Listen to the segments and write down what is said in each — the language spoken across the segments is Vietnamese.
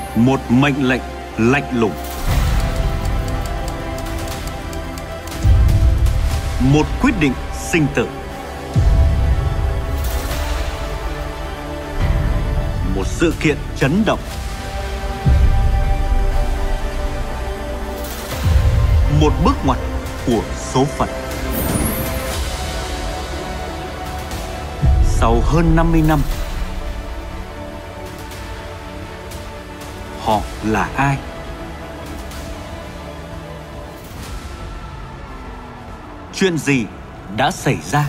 Một mệnh lệnh lạnh lùng. Một quyết định sinh tử. Một sự kiện chấn động. Một bước ngoặt của số phận. Sau hơn 50 năm, họ là ai? Chuyện gì đã xảy ra?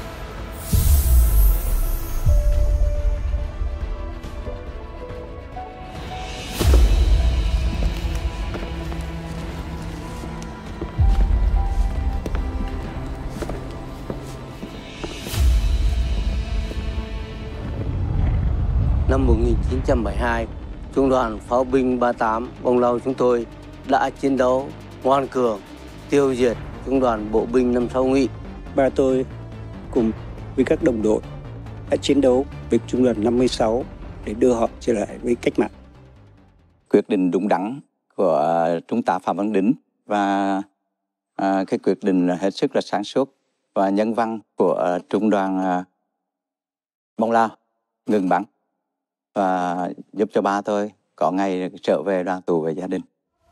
Năm 1972, Trung đoàn Pháo binh 38 Bông Lau chúng tôi đã chiến đấu ngoan cường, tiêu diệt Trung đoàn Bộ binh 56 Ngụy. Ba tôi cùng với các đồng đội đã chiến đấu với Trung đoàn 56 để đưa họ trở lại với cách mạng. Quyết định đúng đắn của Trung tá Phạm Văn Đính và cái quyết định hết sức là sáng suốt và nhân văn của Trung đoàn Bông Lau ngừng bắn và giúp cho ba tôi có ngày trở về đoàn tụ với gia đình.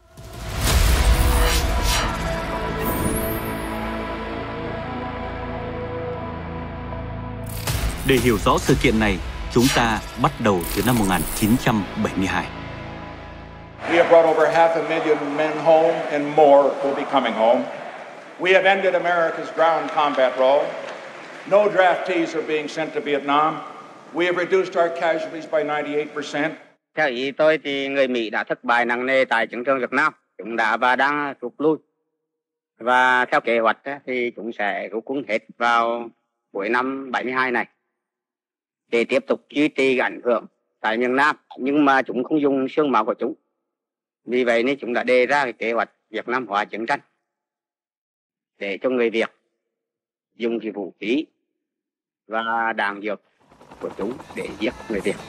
Để hiểu rõ sự kiện này, chúng ta bắt đầu từ năm 1972. We have brought over 500,000 men home and more will be coming home. We have ended America's ground combat role. No draftees are being sent to Vietnam. We have reduced our casualties by 98%. Theo ý tôi thì người Mỹ đã thất bại nặng nề tại chiến trường Việt Nam. Chúng đã và đang rút lui. Và theo kế hoạch thì chúng sẽ rút quân hết vào cuối năm 72 này để tiếp tục duy trì ảnh hưởng tại miền Nam. Nhưng mà chúng không dùng xương máu của chúng. Vì vậy nên chúng đã đề ra cái kế hoạch Việt Nam hóa chiến tranh để cho người Việt dùng cái vũ khí và đạn dược của chúng để giết người Việt.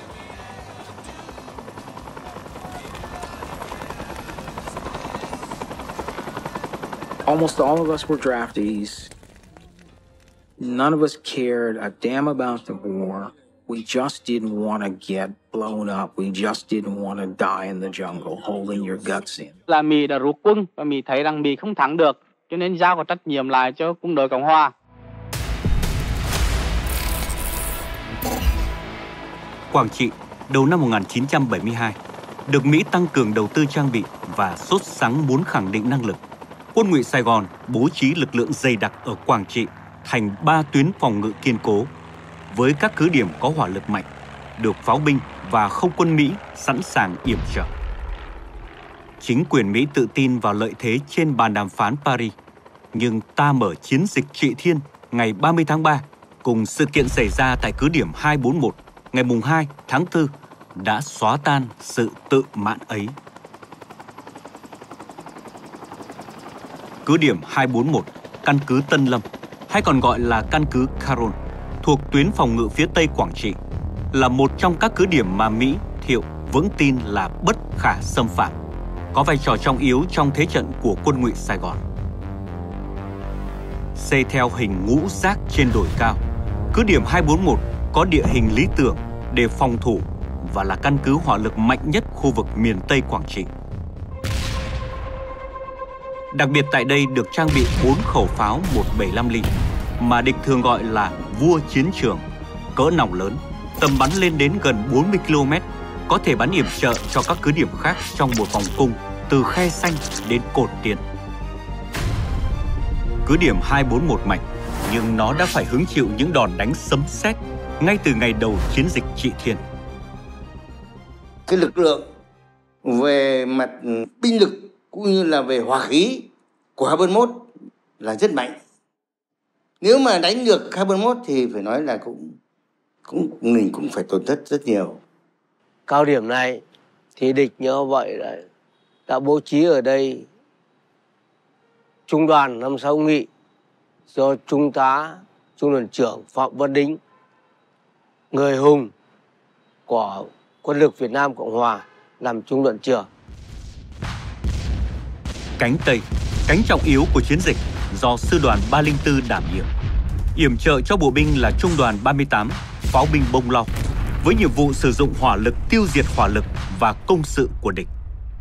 Almost all of us were draftees. None of us cared a damn about the war. We just didn't want to get blown up. We just didn't want to die in the jungle, holding your guts in. Là Mỹ đã rút quân và Mỹ thấy rằng Mỹ không thắng được, cho nên giao có trách nhiệm lại cho quân đội Cộng hòa. Quảng Trị, đầu năm 1972, được Mỹ tăng cường đầu tư trang bị và sốt sắng muốn khẳng định năng lực. Quân Ngụy Sài Gòn bố trí lực lượng dày đặc ở Quảng Trị thành 3 tuyến phòng ngự kiên cố, với các cứ điểm có hỏa lực mạnh, được pháo binh và không quân Mỹ sẵn sàng yểm trợ. Chính quyền Mỹ tự tin vào lợi thế trên bàn đàm phán Paris, nhưng ta mở chiến dịch Trị Thiên ngày 30 tháng 3 cùng sự kiện xảy ra tại cứ điểm 241 ngày 2 tháng 4 đã xóa tan sự tự mãn ấy. Cứ điểm 241, căn cứ Tân Lâm, hay còn gọi là căn cứ Caron, thuộc tuyến phòng ngự phía Tây Quảng Trị, là một trong các cứ điểm mà Mỹ, Thiệu vững tin là bất khả xâm phạm, có vai trò trọng yếu trong thế trận của quân Ngụy Sài Gòn. Xây theo hình ngũ giác trên đồi cao, cứ điểm 241 có địa hình lý tưởng để phòng thủ và là căn cứ hỏa lực mạnh nhất khu vực miền Tây Quảng Trị. Đặc biệt tại đây được trang bị 4 khẩu pháo 175 ly mà địch thường gọi là vua chiến trường, cỡ nòng lớn, tầm bắn lên đến gần 40 km, có thể bắn yểm trợ cho các cứ điểm khác trong một vòng cung từ Khe Xanh đến Cột Tiền. Cứ điểm 241 mạnh, nhưng nó đã phải hứng chịu những đòn đánh sấm sét ngay từ ngày đầu chiến dịch Trị Thiên. Cái lực lượng về mặt binh lực cũng như là về hỏa khí của 241 là rất mạnh. Nếu mà đánh được 241 thì phải nói là mình cũng phải tổn thất rất nhiều. Cao điểm này thì địch như vậy là đã bố trí ở đây Trung đoàn 56 Ngụy do Trung đoàn trưởng Phạm Văn Đính, người hùng của quân lực Việt Nam Cộng Hòa, làm trung đoàn trưởng. Cánh Tây, cánh trọng yếu của chiến dịch do sư đoàn 304 đảm nhiệm. Yểm trợ cho bộ binh là trung đoàn 38, pháo binh Bông Lau, với nhiệm vụ sử dụng hỏa lực tiêu diệt hỏa lực và công sự của địch.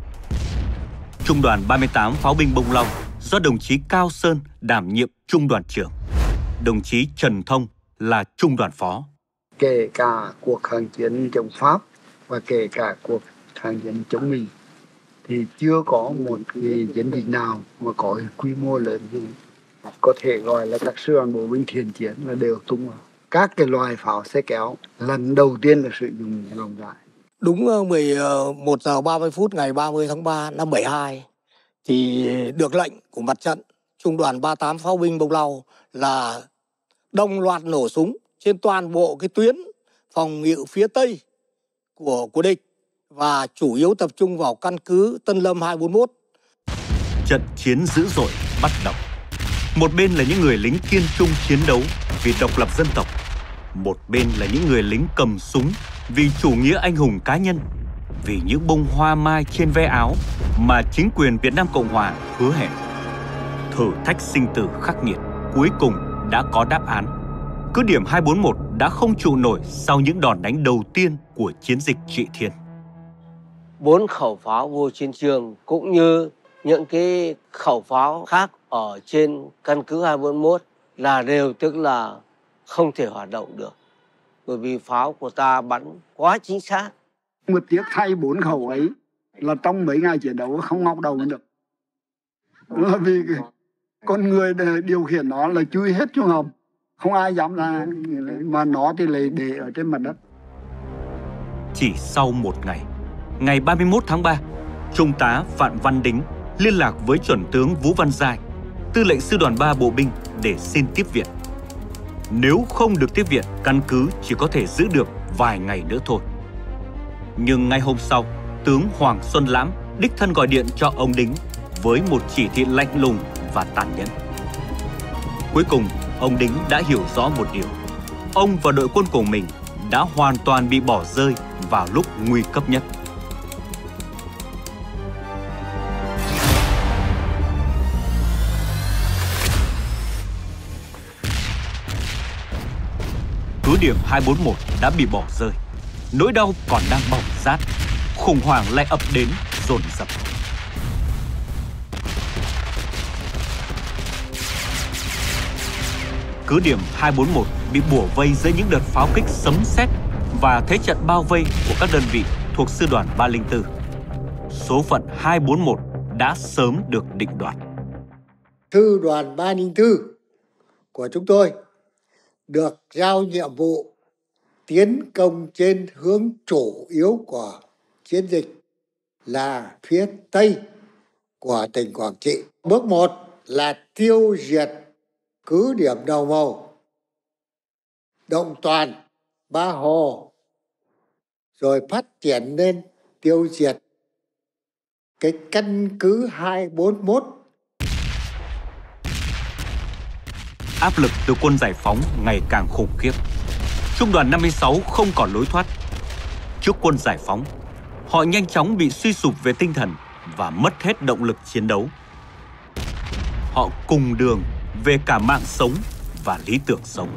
Trung đoàn 38 pháo binh Bông Lau do đồng chí Cao Sơn đảm nhiệm trung đoàn trưởng. Đồng chí Trần Thông là trung đoàn phó. Kể cả cuộc kháng chiến chống Pháp và kể cả cuộc kháng chiến chống Mỹ thì chưa có một cái chiến dịch nào mà có quy mô lớn như có thể gọi là các sư đoàn bộ binh thiện chiến là đều tung vào. Các cái loại pháo xe kéo lần đầu tiên là sử dụng rộng rãi. Đúng 11 giờ 30 phút ngày 30 tháng 3 năm 72 thì được lệnh của mặt trận trung đoàn 38 pháo binh Bông Lau là đồng loạt nổ súng trên toàn bộ cái tuyến phòng ngự phía Tây của địch và chủ yếu tập trung vào căn cứ Tân Lâm 241. Trận chiến dữ dội bắt đầu. Một bên là những người lính kiên trung chiến đấu vì độc lập dân tộc. Một bên là những người lính cầm súng vì chủ nghĩa anh hùng cá nhân, vì những bông hoa mai trên ve áo mà chính quyền Việt Nam Cộng Hòa hứa hẹn. Thử thách sinh tử khắc nghiệt cuối cùng đã có đáp án. Cứ điểm 241 đã không trụ nổi sau những đòn đánh đầu tiên của chiến dịch Trị Thiên. 4 khẩu pháo vô chiến trường cũng như những cái khẩu pháo khác ở trên căn cứ 241 là đều tức là không thể hoạt động được. Bởi vì pháo của ta bắn quá chính xác. Một tiếc thay 4 khẩu ấy là trong mấy ngày chiến đấu không ngóc đầu được. Là vì con người điều khiển nó là chui hết trong hầm. Không ai dám ra, mà nó thì lại để ở trên mặt đất. Chỉ sau một ngày, ngày 31 tháng 3, Trung tá Phạm Văn Đính liên lạc với chuẩn tướng Vũ Văn Giai, tư lệnh sư đoàn 3 bộ binh để xin tiếp viện. Nếu không được tiếp viện, căn cứ chỉ có thể giữ được vài ngày nữa thôi. Nhưng ngay hôm sau, tướng Hoàng Xuân Lãm đích thân gọi điện cho ông Đính với một chỉ thị lạnh lùng và tàn nhẫn. Cuối cùng, ông Đính đã hiểu rõ một điều. Ông và đội quân của mình đã hoàn toàn bị bỏ rơi vào lúc nguy cấp nhất. Cứ điểm 241 đã bị bỏ rơi. Nỗi đau còn đang bỏng rát, khủng hoảng lại ập đến dồn dập. Cứ điểm 241 bị bủa vây dưới những đợt pháo kích sấm sét và thế trận bao vây của các đơn vị thuộc sư đoàn 304. Số phận 241 đã sớm được định đoạt. Sư đoàn 304 của chúng tôi được giao nhiệm vụ tiến công trên hướng chủ yếu của chiến dịch là phía Tây của tỉnh Quảng Trị. Bước 1 là tiêu diệt cứ điểm Đầu Mầu, Động Toàn, Ba Hồ, rồi phát triển lên tiêu diệt cái căn cứ 241. Áp lực từ quân giải phóng ngày càng khủng khiếp. Trung đoàn 56 không còn lối thoát. Trước quân giải phóng, họ nhanh chóng bị suy sụp về tinh thần và mất hết động lực chiến đấu. Họ cùng đường về cả mạng sống và lý tưởng sống.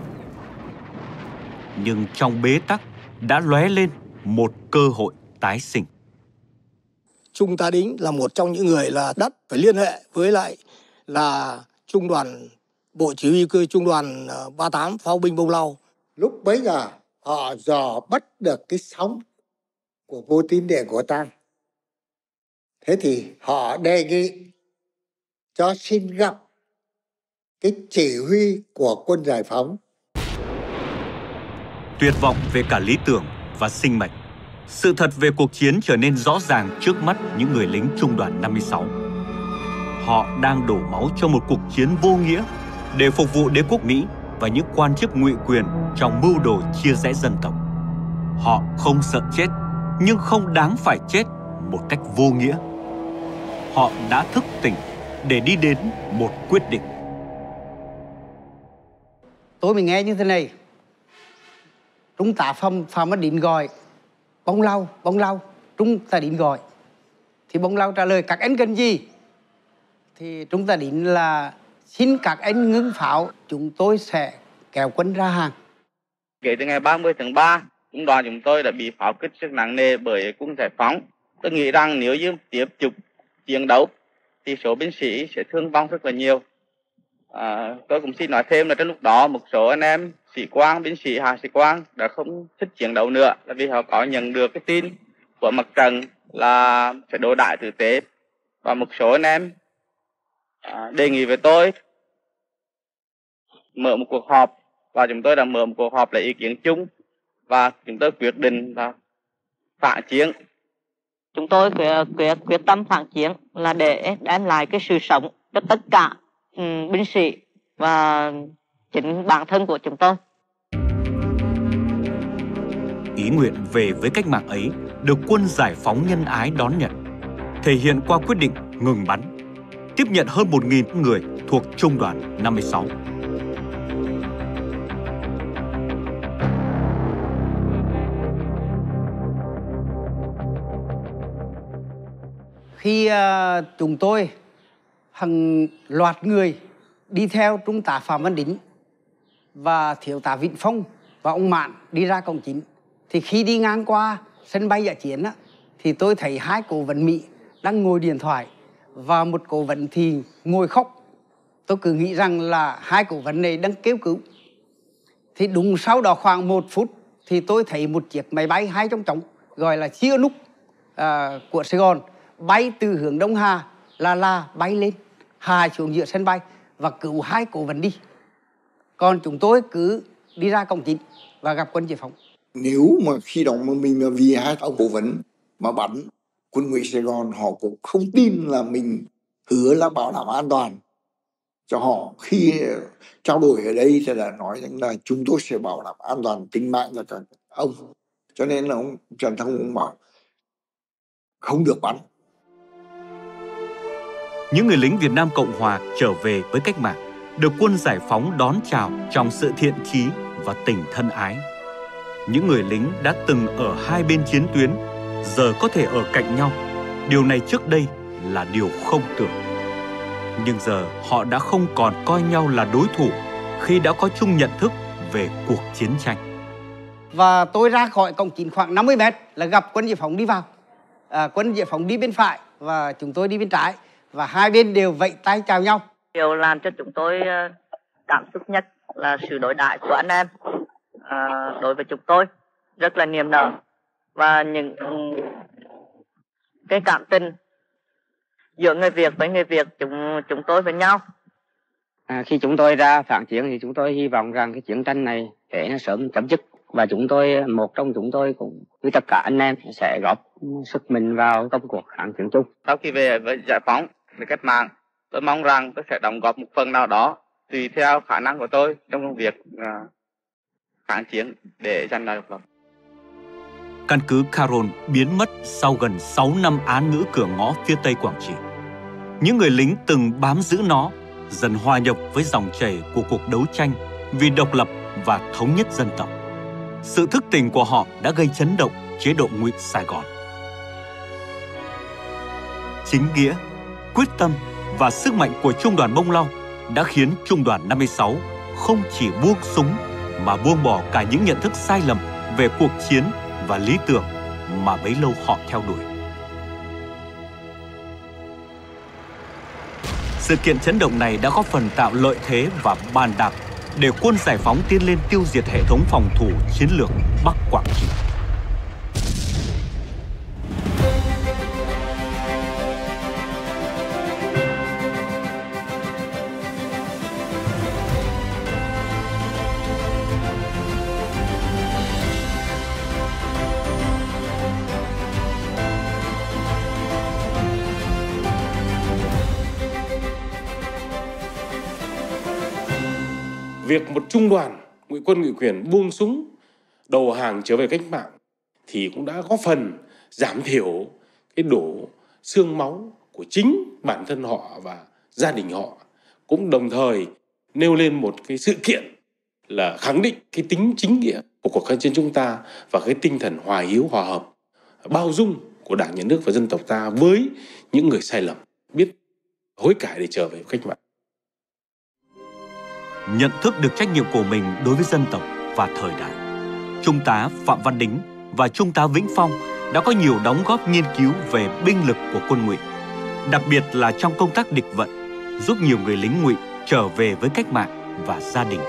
Nhưng trong bế tắc đã lóe lên một cơ hội tái sinh. Trung tá Đính là một trong những người là đắt phải liên hệ với lại là trung đoàn bộ chỉ huy cơ trung đoàn 38 pháo binh Bông Lau. Lúc bấy giờ họ dò bắt được cái sóng của vô tín điện của ta. Thế thì họ đề nghị cho xin gặp cái chỉ huy của quân giải phóng. Tuyệt vọng về cả lý tưởng và sinh mệnh. Sự thật về cuộc chiến trở nên rõ ràng trước mắt những người lính trung đoàn 56. Họ đang đổ máu cho một cuộc chiến vô nghĩa để phục vụ đế quốc Mỹ và những quan chức ngụy quyền trong mưu đồ chia rẽ dân tộc. Họ không sợ chết, nhưng không đáng phải chết một cách vô nghĩa. Họ đã thức tỉnh để đi đến một quyết định. Tôi mới nghe như thế này. Trung tá Phạm Văn Đính gọi Bông Lau. Trung ta Định gọi. Thì Bông Lau trả lời các anh cần gì? Thì Trung ta Định là xin các anh ngưng pháo, chúng tôi sẽ kéo quân ra hàng. Kể từ ngày 30 tháng 3, trung đoàn chúng tôi đã bị pháo kích rất nặng nề bởi quân giải phóng. Tôi nghĩ rằng nếu như tiếp tục chiến đấu thì số binh sĩ sẽ thương vong rất là nhiều. Tôi cũng xin nói thêm là trong lúc đó một số anh em sĩ quan, binh sĩ, hạ sĩ quan đã không thích chiến đấu nữa, là vì họ có nhận được cái tin của mặt trận là phải đối đãi tử tế, và một số anh em đề nghị với tôi mở một cuộc họp, và chúng tôi đã mở một cuộc họp lấy ý kiến chung và chúng tôi quyết định là phản chiến. Chúng tôi quyết tâm phản chiến là để đem lại cái sự sống cho tất cả binh sĩ và chính bản thân của chúng tôi. Ý nguyện về với cách mạng ấy được quân giải phóng nhân ái đón nhận, thể hiện qua quyết định ngừng bắn, tiếp nhận hơn 1.000 người thuộc Trung đoàn 56. Khi chúng tôi hàng loạt người đi theo Trung tá Phạm Văn Đính và Thiếu tá Vĩnh Phong và ông Mạn đi ra cổng chính, thì khi đi ngang qua sân bay Dã Chiến thì tôi thấy hai cố vấn Mỹ đang ngồi điện thoại và một cố vấn thì ngồi khóc. Tôi cứ nghĩ rằng là hai cố vấn này đang kêu cứu. Thì đúng sau đó khoảng 1 phút thì tôi thấy một chiếc máy bay hai trong trống gọi là Sihanouk của Sài Gòn bay từ hướng Đông Hà là bay lên, hạ xuống giữa sân bay và cứu hai cố vấn đi. Còn chúng tôi cứ đi ra cổng chính và gặp quân giải phóng. Nếu mà khi đó mà mình là vì hai ông cố vấn mà bắn, quân ngụy Sài Gòn họ cũng không tin là mình hứa là bảo đảm an toàn cho họ. Khi trao đổi ở đây thì là nói rằng là chúng tôi sẽ bảo đảm an toàn tính mạng cho các ông. Cho nên là ông Trần Thăng cũng bảo không được bắn. Những người lính Việt Nam Cộng Hòa trở về với cách mạng được quân giải phóng đón chào trong sự thiện chí và tình thân ái. Những người lính đã từng ở hai bên chiến tuyến giờ có thể ở cạnh nhau. Điều này trước đây là điều không tưởng. Nhưng giờ họ đã không còn coi nhau là đối thủ khi đã có chung nhận thức về cuộc chiến tranh. Và tôi ra khỏi cổng chính khoảng 50 mét là gặp quân giải phóng đi vào. Quân giải phóng đi bên phải và chúng tôi đi bên trái. Và hai bên đều vẫy tay chào nhau. Điều làm cho chúng tôi cảm xúc nhất là sự đối đãi của anh em đối với chúng tôi rất là niềm nở, và những cái cảm tình giữa người Việt với người Việt chúng tôi với nhau. Khi chúng tôi ra phản chiến thì chúng tôi hy vọng rằng cái chiến tranh này sẽ nó sớm chấm dứt, và một trong chúng tôi cũng với tất cả anh em sẽ góp sức mình vào công cuộc kháng chiến chung. Sau khi về với giải phóng, với cách mạng, tôi mong rằng tôi sẽ đóng góp một phần nào đó tùy theo khả năng của tôi trong công việc kháng chiến để giành lại độc lập. Căn cứ Caron biến mất sau gần 6 năm án ngữ cửa ngõ phía Tây Quảng Trị. Những người lính từng bám giữ nó dần hòa nhập với dòng chảy của cuộc đấu tranh vì độc lập và thống nhất dân tộc. Sự thức tỉnh của họ đã gây chấn động chế độ ngụy Sài Gòn. Chính nghĩa, quyết tâm và sức mạnh của Trung đoàn Bông Lau đã khiến Trung đoàn 56 không chỉ buông súng mà buông bỏ cả những nhận thức sai lầm về cuộc chiến và lý tưởng mà bấy lâu họ theo đuổi. Sự kiện chấn động này đã góp phần tạo lợi thế và bàn đạp để quân giải phóng tiến lên tiêu diệt hệ thống phòng thủ chiến lược Bắc Quảng Trị. Việc một trung đoàn ngụy quân ngụy quyền buông súng đầu hàng trở về cách mạng thì cũng đã góp phần giảm thiểu cái đổ xương máu của chính bản thân họ và gia đình họ, cũng đồng thời nêu lên một cái sự kiện là khẳng định cái tính chính nghĩa của cuộc kháng chiến chúng ta và cái tinh thần hòa hiếu hòa hợp, bao dung của Đảng, Nhà nước và dân tộc ta với những người sai lầm, biết hối cải để trở về cách mạng. Nhận thức được trách nhiệm của mình đối với dân tộc và thời đại, Trung tá Phạm Văn Đính và Trung tá Vĩnh Phong đã có nhiều đóng góp nghiên cứu về binh lực của quân ngụy, đặc biệt là trong công tác địch vận, giúp nhiều người lính ngụy trở về với cách mạng và gia đình.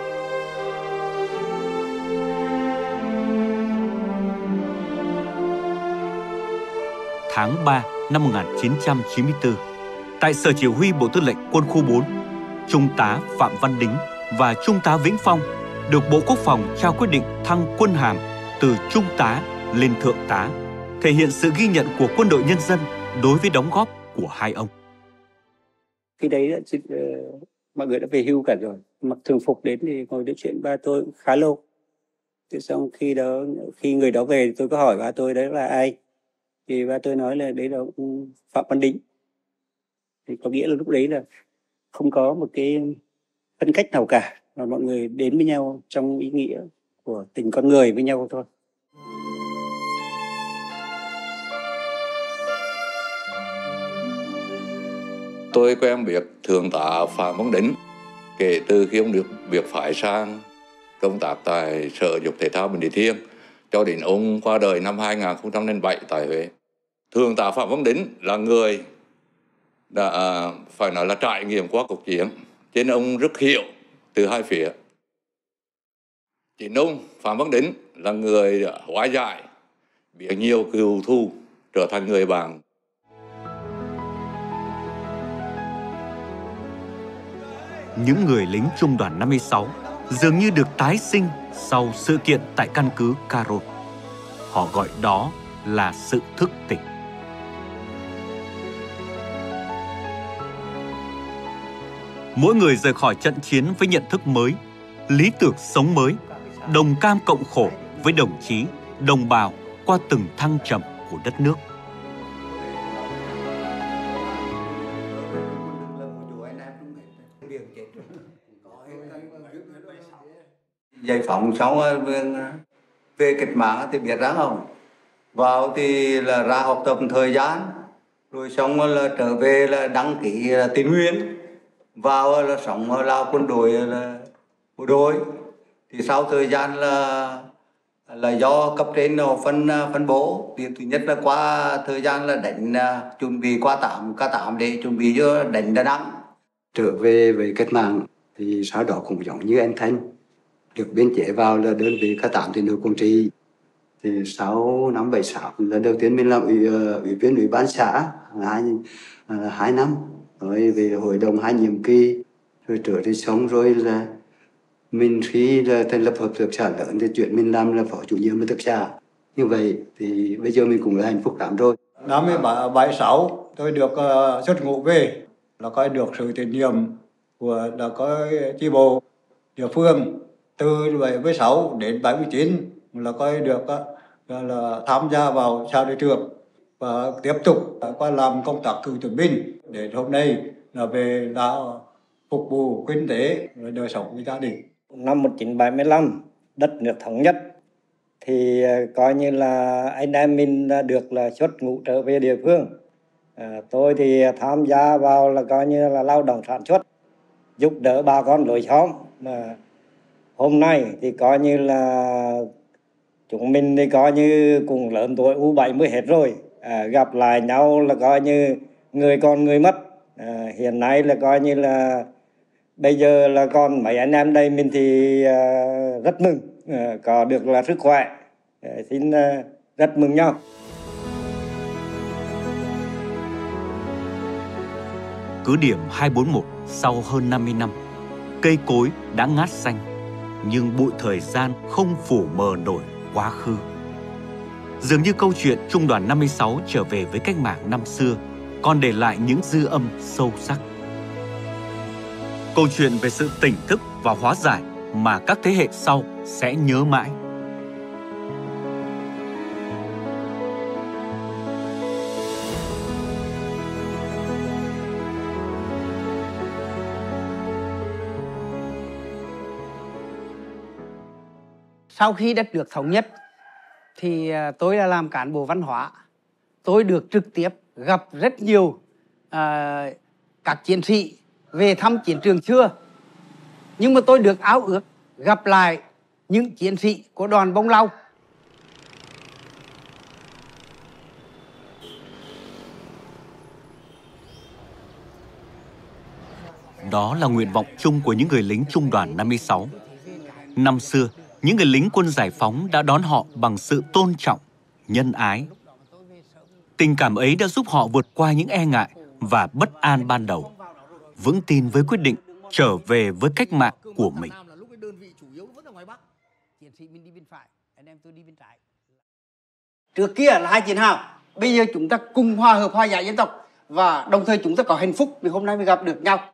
Tháng 3 năm 1994, tại Sở Chỉ huy Bộ Tư lệnh Quân khu 4, Trung tá Phạm Văn Đính và Trung tá Vĩnh Phong được Bộ Quốc phòng trao quyết định thăng quân hàm từ Trung tá lên Thượng tá, thể hiện sự ghi nhận của quân đội nhân dân đối với đóng góp của hai ông. Khi đấy mọi người đã về hưu cả rồi, mặc thường phục đến thì ngồi nói chuyện ba tôi cũng khá lâu. Thế xong khi người đó về tôi có hỏi ba tôi đấy là ai, thì ba tôi nói là đấy là Phạm Văn Đính. Thì có nghĩa là lúc đấy là không có một cái phân cách nào cả, mà mọi người đến với nhau trong ý nghĩa của tình con người với nhau thôi. Tôi quen biết Thượng tá Phạm Văn Đính kể từ khi ông được việc phái sang công tác tại Sở Giáo dục Thể thao Bình Địa Thiên cho đến ông qua đời năm 2007 tại Huế. Thượng tá Phạm Văn Đính là người đã phải nói là trải nghiệm qua cuộc chiến, cho nên ông rất hiểu từ hai phía. Chính ông Phạm Văn Đính là người đã hóa giải, biến nhiều cựu thù trở thành người bạn. Những người lính Trung đoàn 56 dường như được tái sinh sau sự kiện tại căn cứ Caro. Họ gọi đó là sự thức tỉnh. Mỗi người rời khỏi trận chiến với nhận thức mới, lý tưởng sống mới, đồng cam cộng khổ với đồng chí, đồng bào qua từng thăng trầm của đất nước. Giải phóng xong về cách mạng thì biết rằng không, vào thì là ra học tập thời gian, rồi xong là trở về là đăng ký tình nguyện, vào là sống lao quân đội là bộ đội. Thì sau thời gian là do cấp trên phân bố, thì thứ nhất là qua thời gian là đánh chuẩn bị qua K8 để chuẩn bị cho đánh Đà Nẵng. Trở về với cách mạng thì sau đó cũng giống như anh Thanh, được biên chế vào là đơn vị K8 thì được Quảng Trị. Thì sau năm 76 lần đầu tiên mình làm ủy viên ủy ban xã 2 năm, rồi về hội đồng 2 nhiệm kỳ, rồi trở đi xong rồi là mình khi là thành lập hợp tác xã lớn thì chuyển mình làm là phó chủ nhiệm hợp tác xã. Như vậy thì bây giờ mình cũng là hạnh phúc lắm rồi. Năm 76 tôi được xuất ngũ về, là coi được sự tín nhiệm của là coi chi bộ địa phương. Từ 76 đến 79 là coi được là tham gia vào xã đội trưởng và tiếp tục qua làm công tác cựu chiến binh, để hôm nay là về là phục vụ kinh tế và đời sống của gia đình. Năm 1975 đất nước thống nhất thì coi như là anh em mình đã được là xuất ngũ trở về địa phương. Tôi thì tham gia vào là coi như là lao động sản xuất, giúp đỡ bà con lối xóm. Mà hôm nay thì coi như là chúng mình thì coi như cùng lớn tuổi U70 hết rồi. Gặp lại nhau là coi như người còn người mất. Hiện nay là coi như là bây giờ là còn mấy anh em đây mình thì rất mừng có được là sức khỏe. Xin rất mừng nhau. Cứ điểm 241 sau hơn 50 năm, cây cối đã ngát xanh, nhưng bụi thời gian không phủ mờ nổi quá khứ. Dường như câu chuyện Trung đoàn 56 trở về với cách mạng năm xưa còn để lại những dư âm sâu sắc. Câu chuyện về sự tỉnh thức và hóa giải mà các thế hệ sau sẽ nhớ mãi. Sau khi đất nước thống nhất thì tôi là làm cán bộ văn hóa tôi được trực tiếp gặp rất nhiều các chiến sĩ về thăm chiến trường xưa. Nhưng mà tôi được ao ước gặp lại những chiến sĩ của đoàn Bông Lau. Đó là nguyện vọng chung của những người lính Trung đoàn 56. Năm xưa, những người lính quân giải phóng đã đón họ bằng sự tôn trọng, nhân ái. Tình cảm ấy đã giúp họ vượt qua những e ngại và bất an ban đầu, vững tin với quyết định trở về với cách mạng của mình. Trước kia là hai chiến hào, bây giờ chúng ta cùng hòa hợp hòa giải dân tộc và đồng thời chúng ta có hạnh phúc vì hôm nay mới gặp được nhau.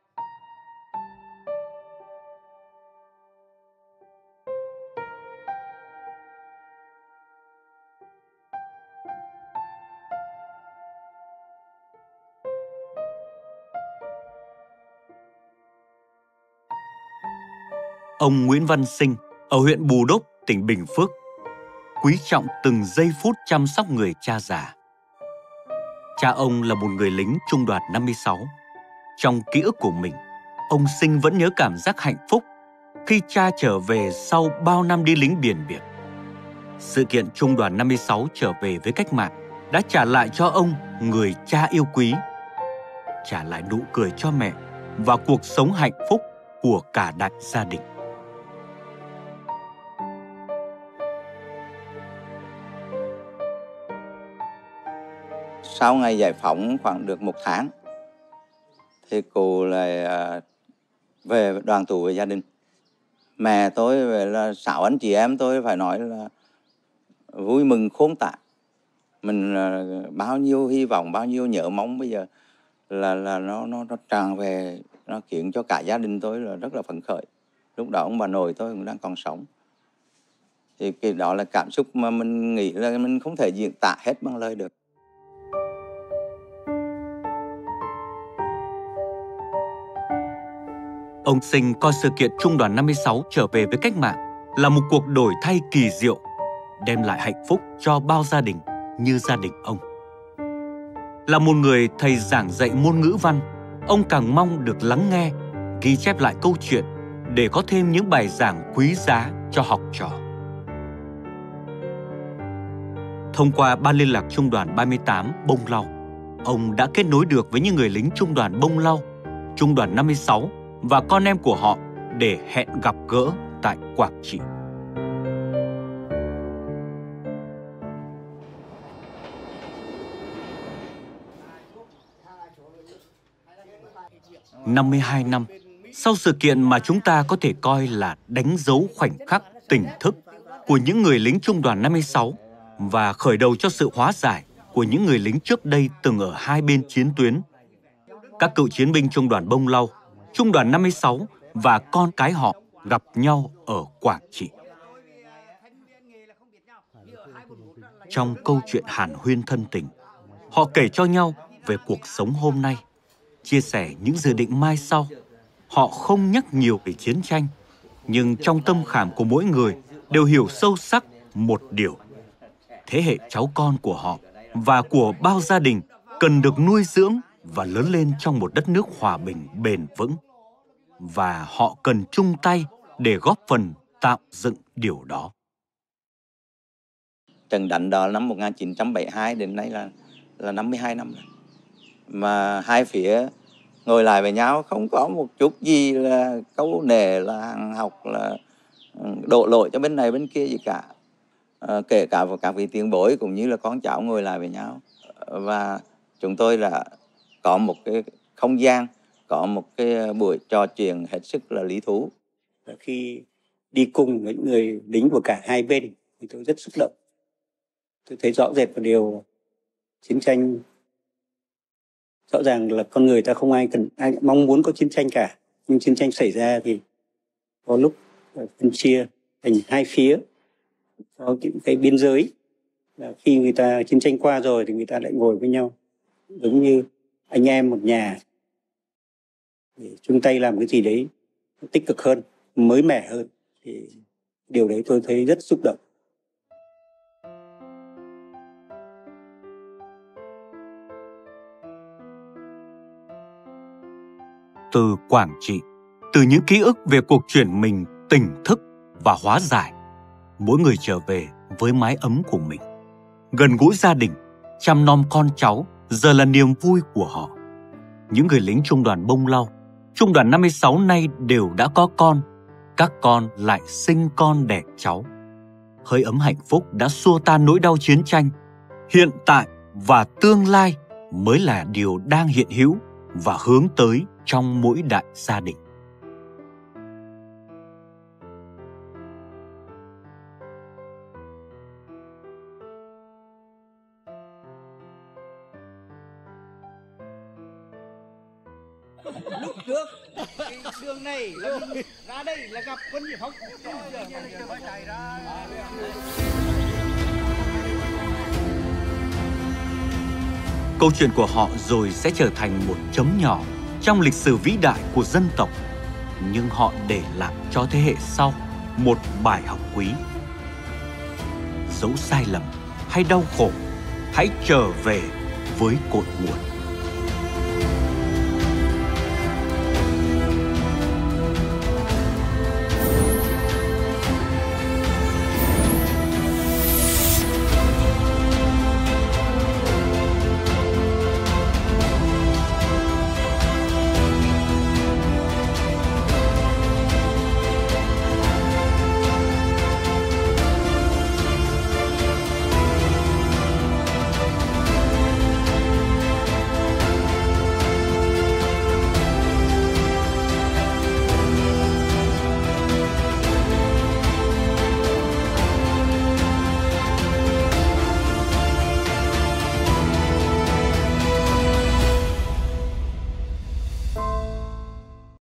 Ông Nguyễn Văn Sinh ở huyện Bù Đốp, tỉnh Bình Phước, quý trọng từng giây phút chăm sóc người cha già. Cha ông là một người lính Trung đoàn 56. Trong ký ức của mình, ông Sinh vẫn nhớ cảm giác hạnh phúc khi cha trở về sau bao năm đi lính biển biệt. Sự kiện Trung đoàn 56 trở về với cách mạng đã trả lại cho ông người cha yêu quý, trả lại nụ cười cho mẹ và cuộc sống hạnh phúc của cả đại gia đình. Sau ngày giải phóng khoảng được 1 tháng thì cô lại về đoàn tụ với gia đình. Mẹ tôi là 6 anh chị em tôi phải nói là vui mừng khôn tả. Mình bao nhiêu hy vọng, bao nhiêu nhớ mong bây giờ là nó tràn về, nó khiến cho cả gia đình tôi là rất là phấn khởi. Lúc đó ông bà nội tôi cũng đang còn sống. Thì cái đó là cảm xúc mà mình nghĩ là mình không thể diễn tả hết bằng lời được. Ông Sinh coi sự kiện Trung đoàn 56 trở về với cách mạng là một cuộc đổi thay kỳ diệu, đem lại hạnh phúc cho bao gia đình như gia đình ông. Là một người thầy giảng dạy môn ngữ văn, ông càng mong được lắng nghe, ghi chép lại câu chuyện để có thêm những bài giảng quý giá cho học trò. Thông qua Ban liên lạc Trung đoàn 38 Bông Lau, ông đã kết nối được với những người lính Trung đoàn Bông Lau, Trung đoàn 56 và con em của họ để hẹn gặp gỡ tại Quảng Trị. "52 năm sau sự kiện mà chúng ta có thể coi là đánh dấu khoảnh khắc tỉnh thức của những người lính Trung đoàn 56 và khởi đầu cho sự hóa giải của những người lính trước đây từng ở hai bên chiến tuyến. Các cựu chiến binh Trung đoàn Bông Lau, Trung đoàn 56 và con cái họ gặp nhau ở Quảng Trị. Trong câu chuyện hàn huyên thân tình, họ kể cho nhau về cuộc sống hôm nay, chia sẻ những dự định mai sau. Họ không nhắc nhiều về chiến tranh, nhưng trong tâm khảm của mỗi người đều hiểu sâu sắc một điều: thế hệ cháu con của họ và của bao gia đình cần được nuôi dưỡng và lớn lên trong một đất nước hòa bình bền vững. Và họ cần chung tay để góp phần tạo dựng điều đó. Trận đánh đó năm 1972 đến nay là 52 năm rồi. Mà hai phía ngồi lại với nhau không có một chút gì là câu nệ, là hàng học, là đổ lỗi cho bên này bên kia gì cả. Kể cả các vị tiền bối cũng như là con cháu ngồi lại với nhau. Và chúng tôi là có một cái không gian, có một cái buổi trò chuyện hết sức là lý thú. Khi đi cùng với những người lính của cả hai bên thì tôi rất xúc động. Tôi thấy rõ rệt một điều: chiến tranh rõ ràng là con người ta không ai mong muốn có chiến tranh cả, nhưng chiến tranh xảy ra thì có lúc phân chia thành hai phía. Có những cái biên giới là khi người ta chiến tranh qua rồi thì người ta lại ngồi với nhau giống như anh em một nhà để chung tay làm cái gì đấy tích cực hơn, mới mẻ hơn. Thì điều đấy tôi thấy rất xúc động. từ Quảng Trị, từ những ký ức về cuộc chuyển mình tỉnh thức và hóa giải, mỗi người trở về với mái ấm của mình. Gần gũi gia đình, chăm nom con cháu giờ là niềm vui của họ. Những người lính trung đoàn Bông Lau, trung đoàn 56 nay đều đã có con, các con lại sinh con đẻ cháu. Hơi ấm hạnh phúc đã xua tan nỗi đau chiến tranh. Hiện tại và tương lai mới là điều đang hiện hữu và hướng tới trong mỗi đại gia đình. Lúc trước cái đường này là mình ra đây là gặp quân giải phóng. Câu chuyện của họ rồi sẽ trở thành một chấm nhỏ trong lịch sử vĩ đại của dân tộc, nhưng họ để lại cho thế hệ sau một bài học quý. Dẫu sai lầm hay đau khổ, hãy trở về với cội nguồn.